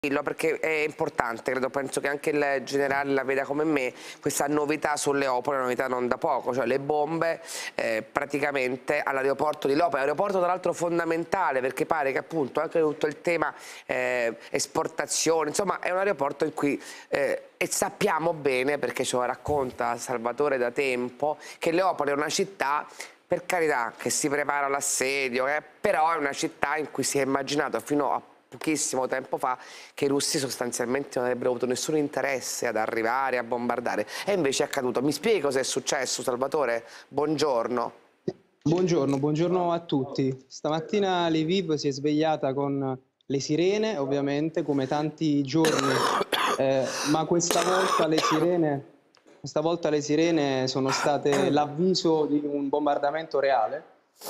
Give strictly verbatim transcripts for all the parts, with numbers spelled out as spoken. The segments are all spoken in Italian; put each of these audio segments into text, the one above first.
Perché è importante, credo, penso che anche il generale la veda come me, questa novità su Leopoli, una novità non da poco, cioè le bombe eh, praticamente all'aeroporto di Leopoli, aeroporto tra l'altro fondamentale perché pare che appunto anche tutto il tema eh, esportazione, insomma è un aeroporto in cui eh, e sappiamo bene, perché ce lo racconta Salvatore da tempo, che Leopoli è una città, per carità, che si prepara all'assedio, eh, però è una città in cui si è immaginato fino a pochissimo tempo fa che i russi sostanzialmente non avrebbero avuto nessun interesse ad arrivare a bombardare e invece è accaduto. Mi spieghi cosa è successo, Salvatore? Buongiorno. Buongiorno, buongiorno a tutti. Stamattina Lviv si è svegliata con le sirene, ovviamente, come tanti giorni, eh, ma questa volta le sirene, questa volta le sirene sono state l'avviso di un bombardamento reale.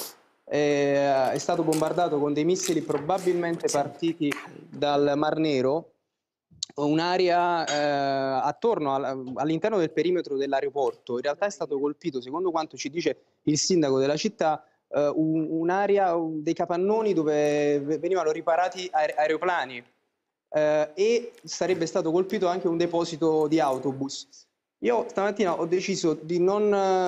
È stato bombardato con dei missili probabilmente partiti dal Mar Nero, un'area eh, attorno all'interno del perimetro dell'aeroporto. In realtà è stato colpito, secondo quanto ci dice il sindaco della città, eh, un'area, un dei capannoni dove venivano riparati aer aeroplani eh, e sarebbe stato colpito anche un deposito di autobus. Io stamattina ho deciso di non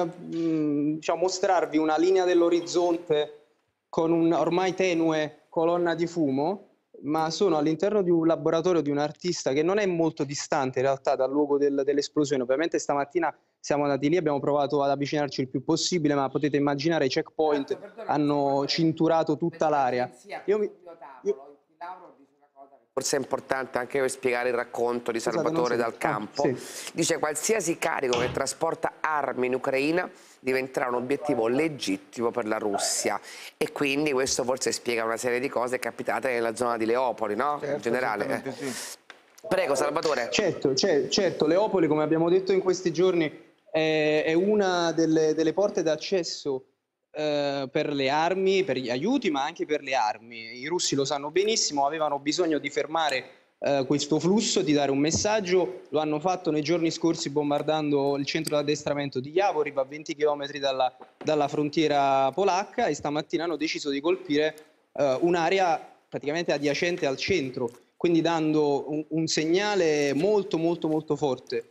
mh, diciamo, mostrarvi una linea dell'orizzonte con un ormai tenue colonna di fumo, ma sono all'interno di un laboratorio di un artista che non è molto distante in realtà dal luogo del, dell'esplosione. Ovviamente stamattina siamo andati lì, abbiamo provato ad avvicinarci il più possibile, ma potete immaginare i checkpoint hanno cinturato tutta l'area. Io mi... Io... Forse è importante anche per spiegare il racconto di Salvatore dal campo. Ah, sì. Dice: qualsiasi carico che trasporta armi in Ucraina diventerà un obiettivo legittimo per la Russia, e quindi questo forse spiega una serie di cose capitate nella zona di Leopoli, no? Certo, in generale. Eh. sì. Prego, Salvatore. Certo, certo, Leopoli, come abbiamo detto in questi giorni, è, è una delle, delle porte d'accesso eh, per le armi, per gli aiuti, ma anche per le armi. I russi lo sanno benissimo, avevano bisogno di fermare eh, questo flusso, di dare un messaggio. Lo hanno fatto nei giorni scorsi bombardando il centro di addestramento di Yavoriv, a venti chilometri dalla, dalla frontiera polacca, e stamattina hanno deciso di colpire eh, un'area praticamente adiacente al centro, quindi dando un, un segnale molto molto molto forte.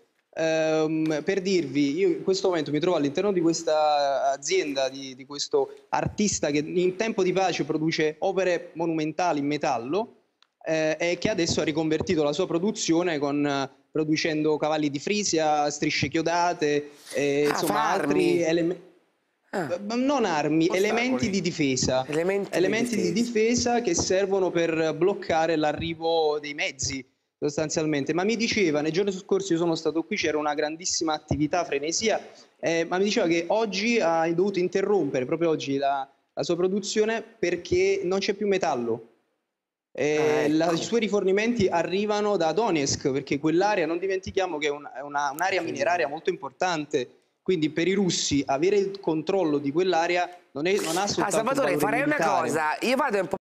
Um, per dirvi, io in questo momento mi trovo all'interno di questa azienda, di, di questo artista che in tempo di pace produce opere monumentali in metallo eh, e che adesso ha riconvertito la sua produzione con, uh, producendo cavalli di Frisia, strisce chiodate, eh, ah, insomma altri elementi. Ah. Non armi, ostacoli. elementi di difesa, elementi, elementi di, di difesa che servono per bloccare l'arrivo dei mezzi sostanzialmente. Ma mi diceva, nei giorni scorsi io sono stato qui, c'era una grandissima attività, frenesia, eh, ma mi diceva che oggi ha dovuto interrompere, proprio oggi, la, la sua produzione perché non c'è più metallo. Eh, ah, ecco. la, I suoi rifornimenti arrivano da Donetsk, perché quell'area, non dimentichiamo che è un'area un mineraria molto importante. Quindi per i russi avere il controllo di quell'area non, non ha soltanto ah, Salvatore, un valore farei militare. una cosa, io vado un po'